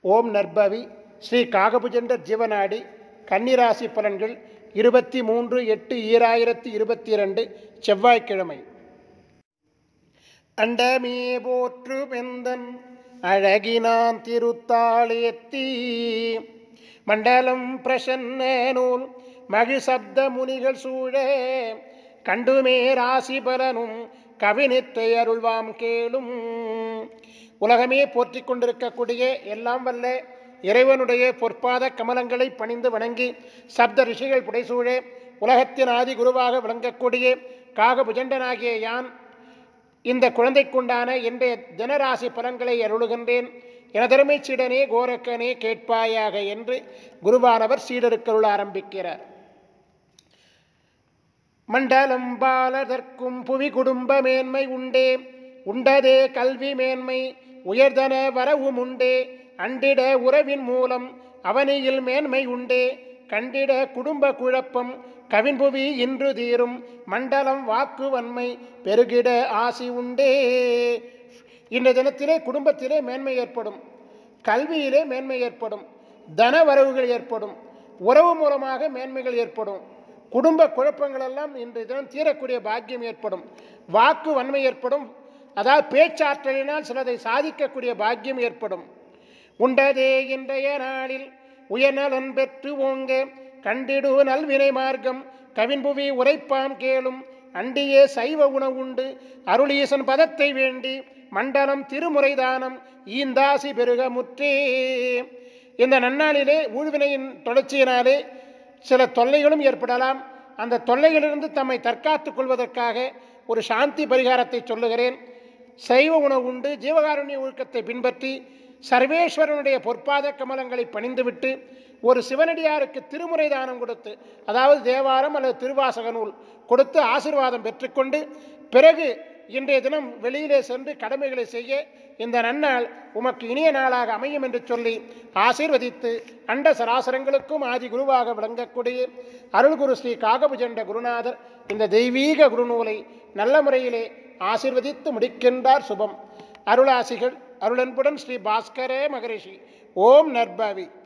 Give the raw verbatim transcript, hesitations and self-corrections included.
ஓம் நற்பவி ஸ்ரீ காகபுஜண்டர் ஜீவநாடி கன்னிராசி பலன்கள் இருபத்தி மூன்று எட்டு ஈராயிரத்தி இருபத்தி இரண்டு செவ்வாய்க்கிழமை. அண்டமே போற்று பெந்தன் அழகினான் திருத்தாளேத்தி மண்டலம் பிரசன்ன நூல் மகிழ்சப்த முனிகள் சூழ கண்டுமே ராசி பலனும் கவினித்தை அருள்வாம் கேளும். உலகமே போற்றி கொண்டிருக்கக்கூடிய எல்லாம் வல்ல இறைவனுடைய பொற்பாத கமலங்களை பணிந்து வணங்கி சப்த ரிஷிகள் புடைசூழ உலகத்தின் ஆதி குருவாக விளங்கக்கூடிய காகபுஜண்டனாகிய யான் இந்த குழந்தைக்குண்டான இன்றைய தினராசி பலன்களை அருளுகின்றேன். எனதருமை சீடனே கோரக்கனே கேட்பாயாக என்று குருவானவர் சீடருக்கருள் ஆரம்பிக்கிறார். மண்டலம் பாலதற்கும் புவி குடும்ப மேன்மை உண்டே, உண்டதே கல்வி மேன்மை உயர்தன வரவும் உண்டே, அண்டிட உறவின் மூலம் அவனியில் மேன்மை உண்டே, கண்டிட குடும்ப குழப்பம் கவின்புவி இன்று தீரும், மண்டலம் வாக்கு வன்மை பெருகிட ஆசி உண்டே. இந்த தினத்திலே குடும்பத்திலே மேன்மை ஏற்படும், கல்வியிலே மேன்மை ஏற்படும், தன வரவுகள் ஏற்படும், உறவு மூலமாக மேன்மைகள் ஏற்படும், குடும்ப குழப்பங்களெல்லாம் இன்றைய தினம் தீரக்கூடிய பாக்கியம் ஏற்படும், வாக்கு வன்மை ஏற்படும், அதாவது பேச்சாற்றலினால் சிலதை சாதிக்கக்கூடிய பாக்கியம் ஏற்படும். உண்டதே இன்றைய நாளில் உயர்நலன் பெற்று ஓங்க கண்டிடு நல்வினை மார்க்கம் கவின்புவி உரைப்பாம் கேளும், அண்டியே சைவ உணவுண்டு அருளீசன் பதத்தை வேண்டி மண்டலம் திருமுறைதானம் ஈந்தாசி பெருக முற்றே. இந்த நன்னாளிலே ஊழ்வினையின் தொடர்ச்சியினாலே சில தொல்லைகளும் ஏற்படலாம். அந்த தொல்லைகளிலிருந்து தம்மை தற்காத்துக் கொள்வதற்காக ஒரு சாந்தி பரிகாரத்தை சொல்லுகிறேன். சைவ உணவு உண்டு ஜீவகாருண்ய ஒழுக்கத்தை பின்பற்றி சர்வேஸ்வரனுடைய பொற்பாத கமலங்களை பணிந்துவிட்டு ஒரு சிவனடியாருக்கு திருமுறை தானம் கொடுத்து, அதாவது தேவாரம் அல்லது திருவாசக நூல் கொடுத்து ஆசீர்வாதம் பெற்றுக்கொண்டு பிறகு இன்றைய தினம் வெளியிலே சென்று கடமைகளை செய்ய இந்த நன்னாள் உமக்கு இனிய நாளாக அமையும் என்று சொல்லி ஆசீர்வதித்து அண்ட சராசரங்களுக்கும் ஆதி குருவாக விளங்கக்கூடிய அருள்குரு ஸ்ரீ காகபுஜண்ட குருநாதர் இந்த தெய்வீக குருநூலை நல்ல முறையிலே ஆசீர்வதித்து முடிக்கின்றார். சுபம். அருளாசிகள் அருளன்புடன் ஸ்ரீ பாஸ்கரே மகரிஷி. ஓம் நற்பவி.